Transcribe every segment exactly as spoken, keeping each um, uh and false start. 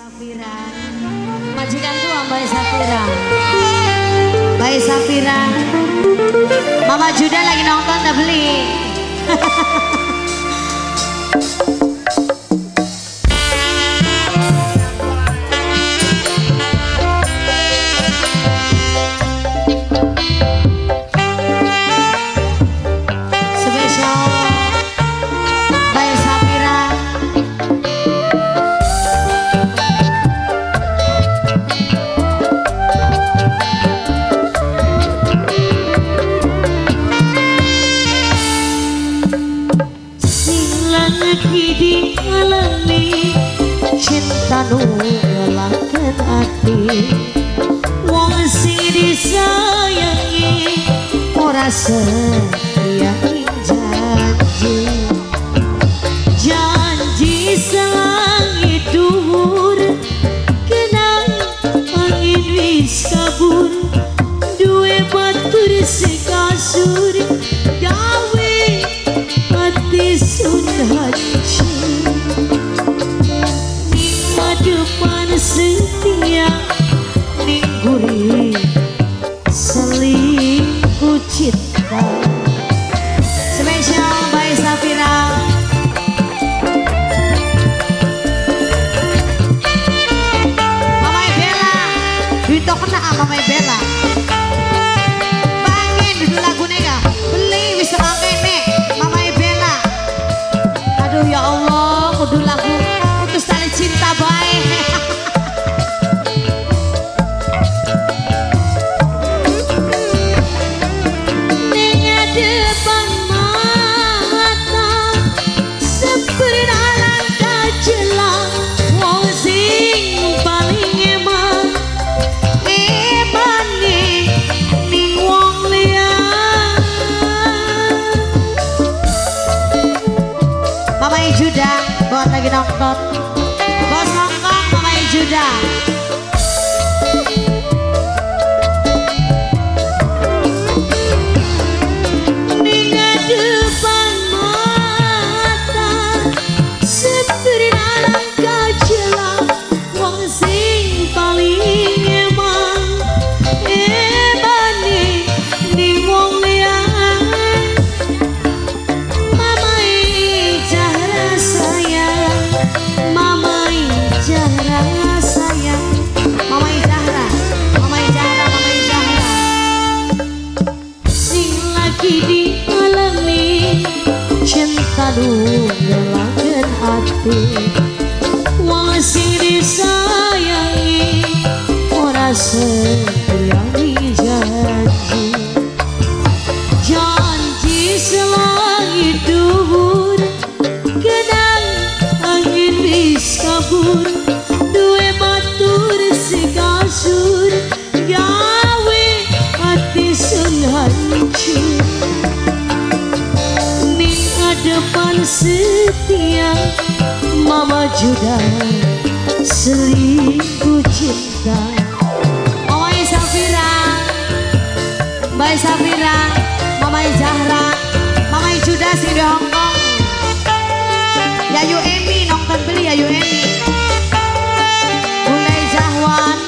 Safira, majikan tua Mbak Safira, Mbak Safira, Mama Juda lagi nonton tak beli. Di alami cinta nu ngelangkan hati, wong sing disayangi ora sayang janji, janji selangit dhuwur kenang angin wis kabur, duwe batur sekasur gawe hati sun hancur. Depan setia ning gurih selingkuh cinta. Spesial Mbak Safira, Mama Bella, Wito kena Mama Bella. Bangin dulu lagu nega, beli wis kene Mama Bella. Aduh ya Allah, kudu lagu putus tali cinta baik. Mama Juda, buat lagi nonton. Bos Hongkong, Mama Juda. Ning depan mata seperti alangkah jelas, wong sing paling emang ebane ning wong liya. Di alami cinta nu ngelangkan hati, wong sing disayangi ora sayang janji, janji selangit dhuwur kenang angin wis kabur, duwe batur sekasur gawe hati sun hancur. Depan setia Mama Juda selingkuh cinta. Mama Safira, Mbak Safira, Mama Zahra, Mama Juda sing di Hongkong. Yayu Emi nonton beli Yayu Emi. Bunda Zahwan.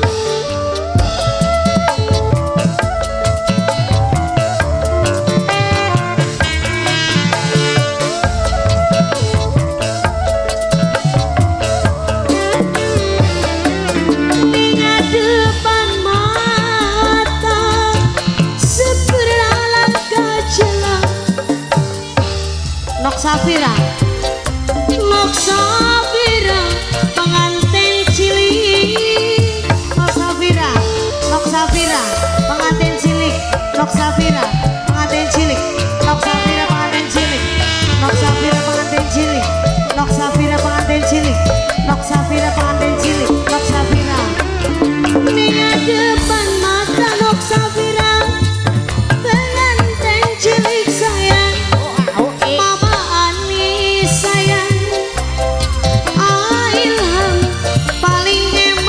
Nok Safira, Nok Safira, pengantin cilik. Nok Safira, Nok Safira, pengantin cilik. Nok Safira, pengantin cilik. Nok Safira, pengantin cilik. Nok Safira, pengantin cilik. Nok Safira, pengantin cilik. Nok Safira, pengantin cilik. Nok Safira. Ning depan mata Nok Safira, pengantin cilik sayang.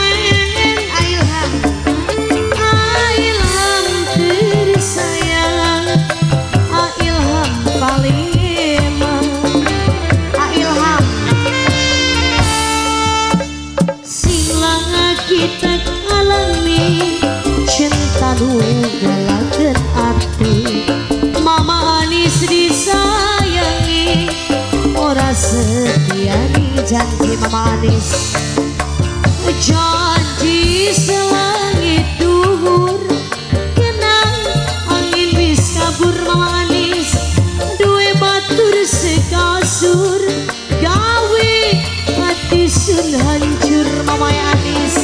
Sayang lagi tak alami cinta nu galakeun ati. Mama Anis disayangi ora setia nih janji Mama Anis. Janji selangit duhur kenang angin bis kabur Mama Anis. Dua batur sekasur gawe hati sun hancur Mama Anis.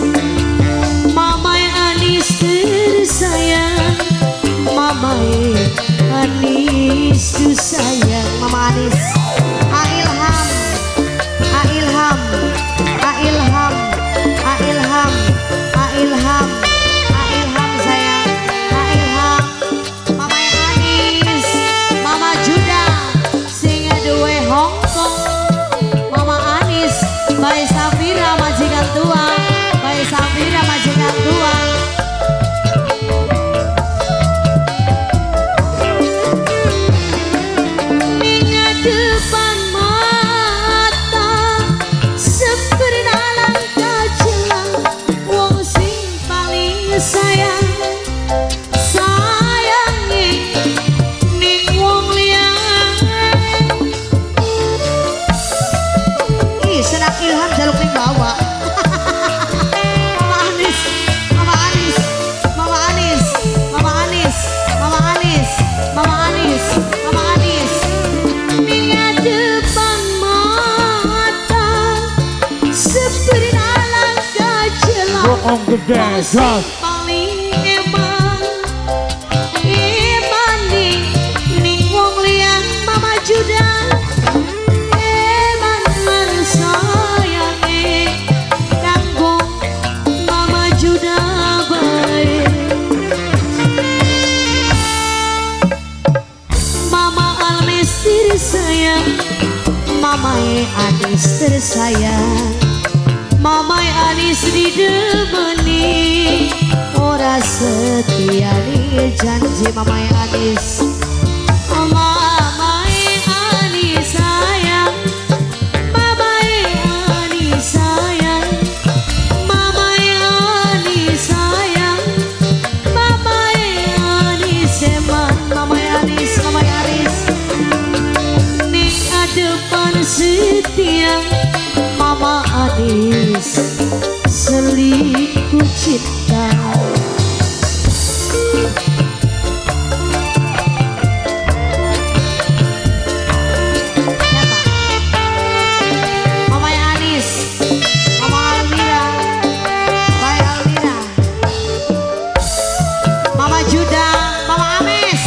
Mama Anis tersayang, Mama Anis tu sayang Mama Anis. A Ilham, A Ilham, A Ilham, A Ilham, A Ilham, A Ilham sayang, A Ilham. Mama Anis, Mama Juda, sing duwe Hongkong. Mama Anis, Bae Safira majikan tua, Bae Safira majikan tua. Depan mata seperti alangkah jelang wong sing paling sayang sayangi ning wong liyan. Ih, senang Ilham jaluk ning bawah. Mama Anis, Mama Anis, Mama Anis, Mama Anis, Mama Anis, Mama Anis, Mama Anis. Mingat depan mata seperti alangkah jelang Rock on the dance, wong sing paling eman eman ning ning wong liyan. Mama Juda eman lan sayange kanggo Mama Juda bae. Mama Almes tersayang, Mama Anis tersayang, Mama Anis didemeni ora setia nih janji Mama Anis. Mama Anis sayang, Mama Anis sayang, Mama Anis sayang, Mama Anis eman, Mama Anis, Mama Anis. Ning adepan setia Mama Anis selingkuh cinta. Mama Anis, Mama Almira, Bae Almira, Mama Juda, Mama Ames.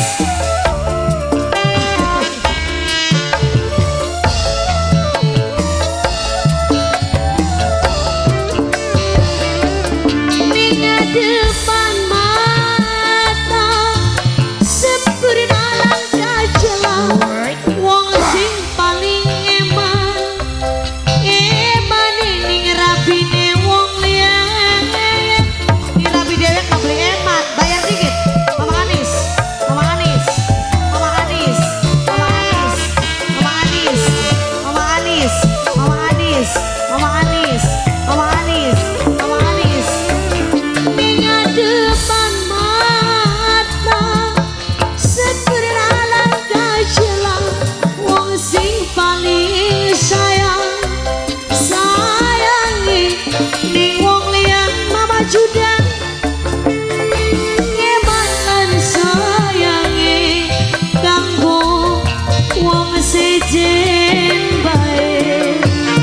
Mingat depan mata seperti alangkah jelang wong sing paling eman eman ning rapine wong liyan. Ini rapi dewek nggak beli eman, bayar dikit. Mama Anis, Mama Anis, Mama Anis, Mama Anis, Mama Anis, Mama Anis, Mama Anis, Mama Anis, Mama Anis, Mama Anis. Mingat depan mata seperti alangkah jelang wong sing paling sayang sayangi ning wong liyan. Mama Juda eman lan sayangi kanggo wong sejen bae.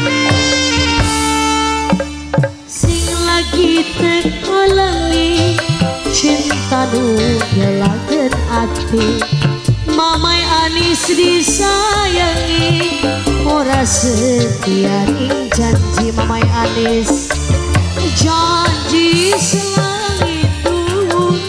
Sing lagi tekalangi cinta nu galakeun ati. Mama Anis disayangi ora setia ning janji Mama Anis. Janji selangit duhur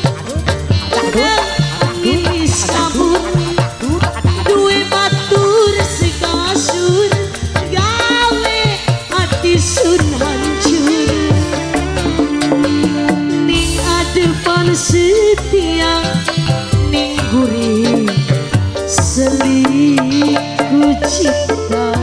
angin wis kabur duwe batur sekasur gawe hati sun hancur. Ning adepan setia ning gurih selingkuh cinta.